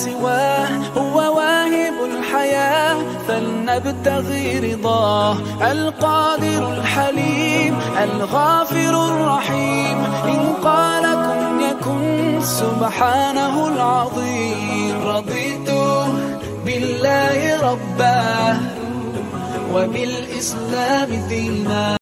سواه، هو واهب الحياة فلنبتغي رضاه. القادر الحليم الغافر الرحيم، إن قال كن يكن سبحانه العظيم. رضيت بالله ربا وبالإسلام دينا.